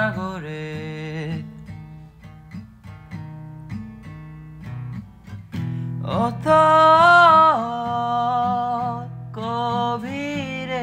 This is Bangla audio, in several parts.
সাগরে অতল গভীরে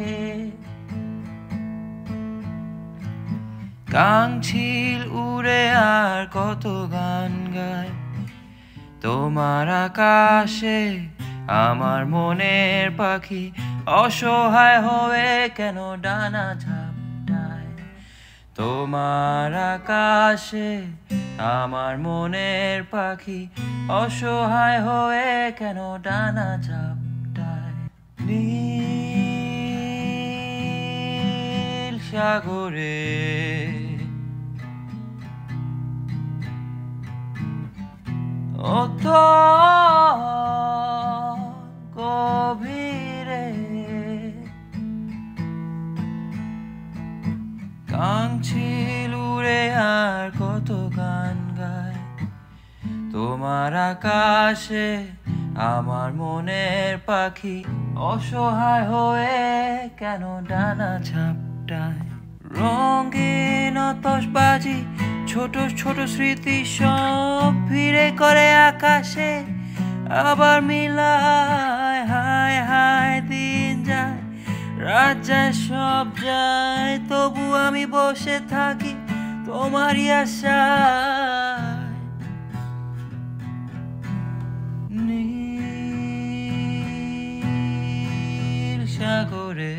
কাঙচিল উড়ে আর কত গান গায় তোমার আকাশে আমার মনের পাখি অসহায় হয়ে কেন ডানা ঝাপটায় তোমার আকাশে আমার মনের পাখি অসহায় হয়ে কেন ডানা ঝাপটায় নীল সাগরে অতল গভীরে কাঙচিল উড়ে আর কত গান গায় তোমার আকাশে আমার মনের পাখি অসহায় হয়ে কেন ডানা ঝাপটায় রঙিন আতশবাজি ছোট ছোট স্মৃতি সব ভিড়ে করে আকাশে আবার মিলায় হায় হায় দিন যায় রাত যায় সব যায় তবু আমি বসে থাকি তোমারই আশায় নীল সাগরে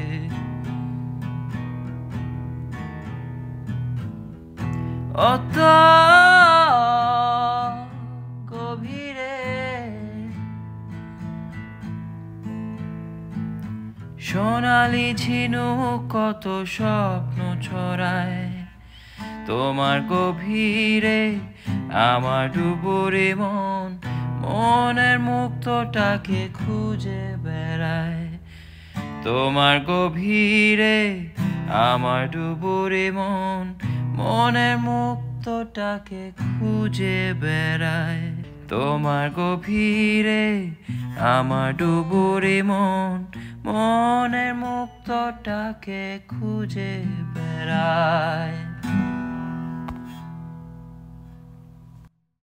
অতল গভীরে সোনালি ঝিনুক কত স্বপ্ন ছড়ায় তোমার গভীরে আমার ডুবুরে মন মনের মুক্তটাকে খুঁজে বেড়ায় তোমার গভীরে আমার ডুবুরে মন মনের মুক্তটাকে খুঁজে বেড়ায় তোমার গভীরে আমার ডুবুরে মন মনের মুক্তটাকে খুঁজে বেড়ায়।